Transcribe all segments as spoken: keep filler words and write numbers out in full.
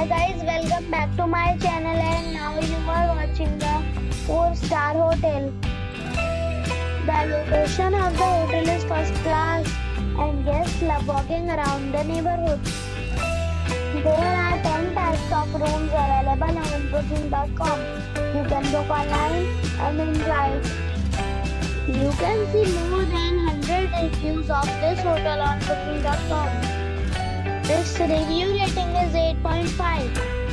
Hi guys, welcome back to my channel and now you are watching the four star hotel. The location of the hotel is first class and guests love walking around the neighborhood. There are ten types of rooms available on booking dot com. You can book online and enjoy it. You can see more than one hundred reviews of this hotel on booking dot com. Its review rating is eight point five.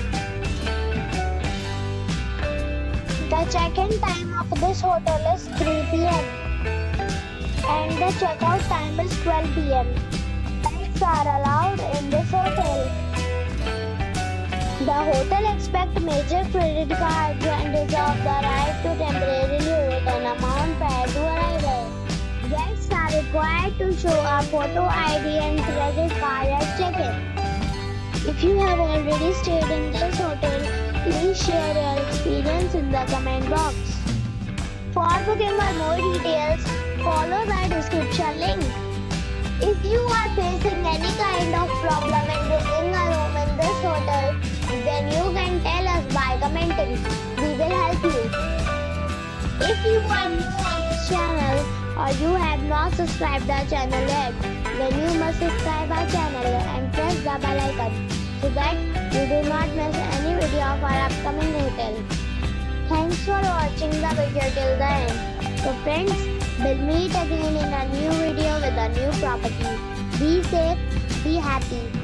The check-in time of this hotel is three p m and the check-out time is twelve p m Pets are allowed in this hotel. The hotel accepts major credit cards and reserves the right to temporarily hold an amount prior to arrival. Guests are required to show a photo I D and credit card at check-in. If you have already stayed in this hotel, please share your experience in the comment box. For booking or more details, follow the description link. If you are facing any kind of problem in booking a room in this hotel, then you can tell us by commenting. We will help you. If you are new on this channel or you have not subscribed our channel yet, then you must subscribe our channel and press the bell icon so that you do not miss any video of our upcoming hotel. Thanks for watching the video till the end. So friends, we'll meet again in a new video with a new property. Be safe, be happy.